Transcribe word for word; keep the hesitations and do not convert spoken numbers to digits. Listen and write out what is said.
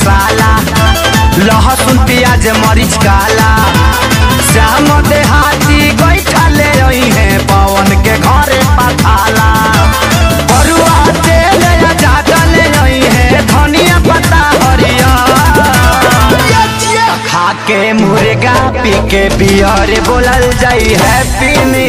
मसाला, लहसुन प्याज मरीच काला। श्याम देहाती गईठा ले रही है पवन के घरे पथाला। बरुआ तेल ज्यादा ले रही है धनिया पत्ता हरिया। खा के मुर्गा पी के बियर बोलल जाई हैप्पी